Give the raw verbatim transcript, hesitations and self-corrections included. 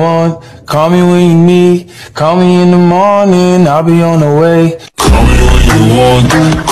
want. Call me when you need. Call me in the morning, I'll be on the way. Call me when you want.